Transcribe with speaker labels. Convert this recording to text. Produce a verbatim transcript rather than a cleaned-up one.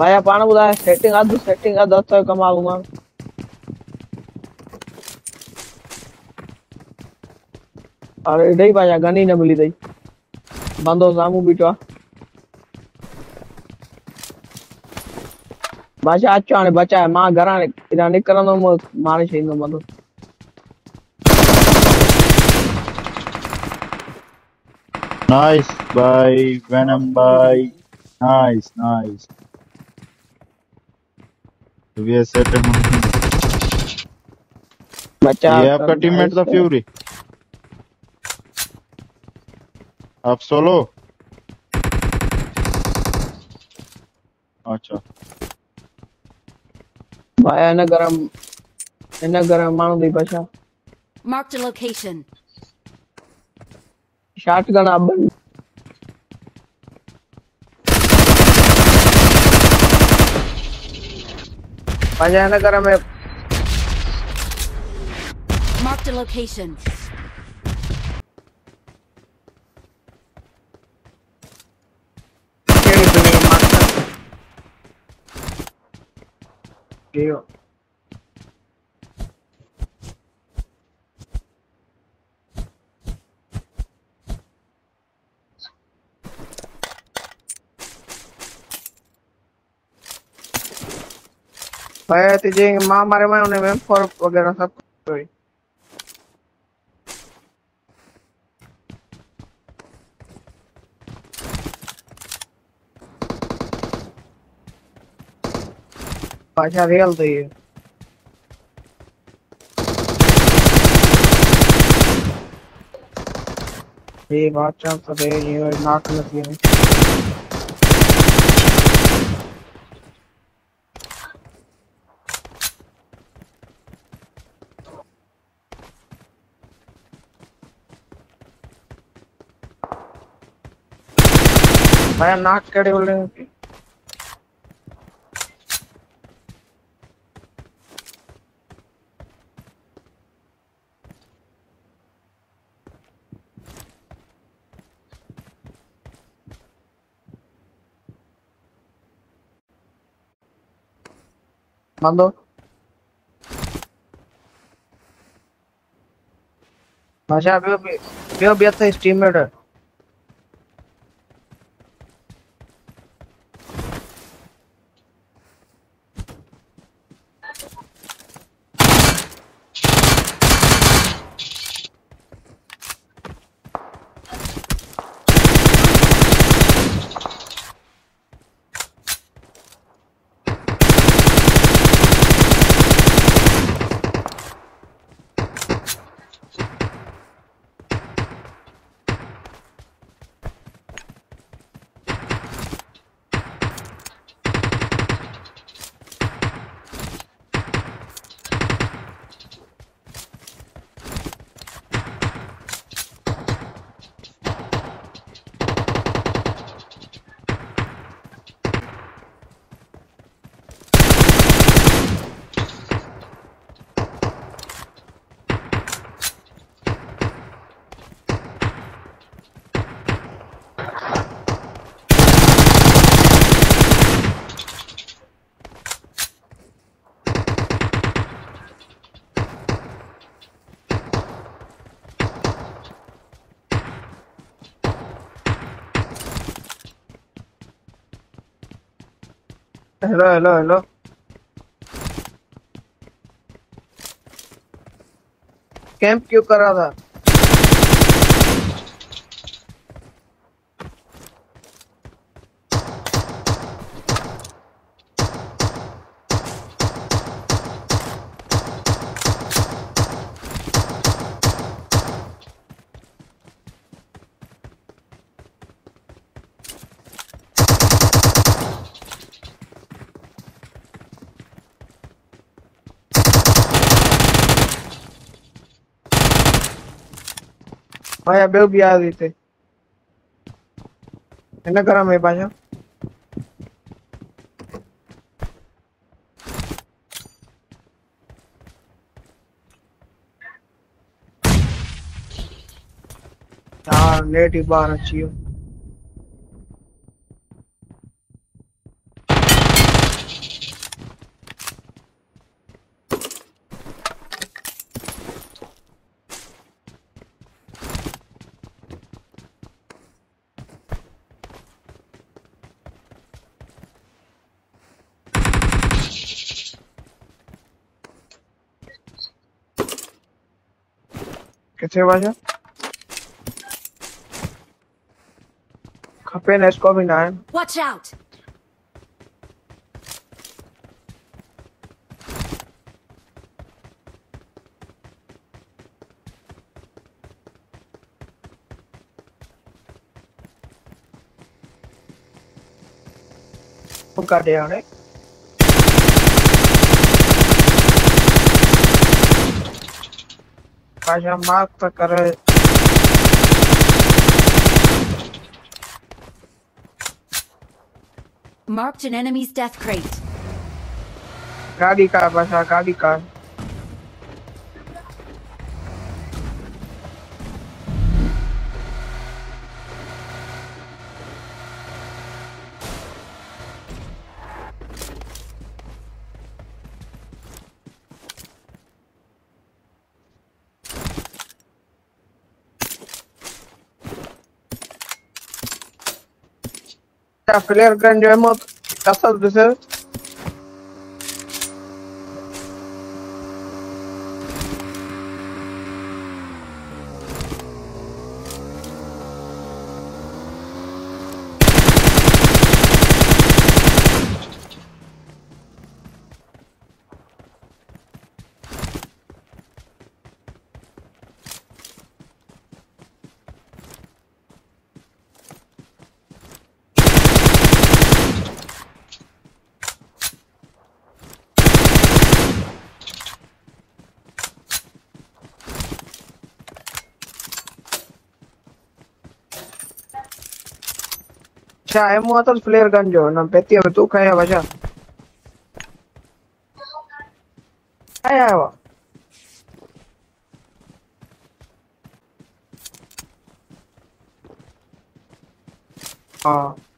Speaker 1: भाई पाण बुधाए सेटिंग अधु सेटिंग अधु तो कमाऊंगा और इडई भाई गनी न मिली दई बंदो सामू बीठो भाषा अच्छा ने बचा मां घरा इना निकरनो माने छीनो बंदो
Speaker 2: Nice by Venom by nice nice we are set
Speaker 1: बचा
Speaker 2: ये आपका टीममेट था फ्यूरी आप सोलो अच्छा
Speaker 1: भाई इन गरम इन गरम मानो दी बचा
Speaker 3: Marked a location.
Speaker 1: शॉटगन अब भाई इन गरम में
Speaker 3: Marked a location.
Speaker 1: केड़ी बिल्डिंग मास्टर जियो भाई तुझे मां मारे में उन्हें में फोर वगैरह सब कोई भाषा रियल तो ये ये बात चल तो दे ये नाक लगी है भाई नाक केड़ी बोल रहे हैं बंदो भाषा बियो बियो बियो तो स्टीम में हेलो हेलो हेलो कैंप क्यों कर रहा था भाई अबे भी आ गए थे इन्हें करा मैं भाषा यार नेट ही बाहर अच्छी हो किथे वजह खपे न इसको भी ना है
Speaker 3: Watch out!
Speaker 1: वो काटे आने बाजा मार्क तो करे
Speaker 3: Marked an enemy's death crate.
Speaker 1: गाड़ी का बाजा गाड़ी का क्या फ्लेयर गन जो है मत कसर दिसे अच्छा है मुआ तो फ्लेयर गन जो ना बेती है तू खाया बाजा आया है वो हाँ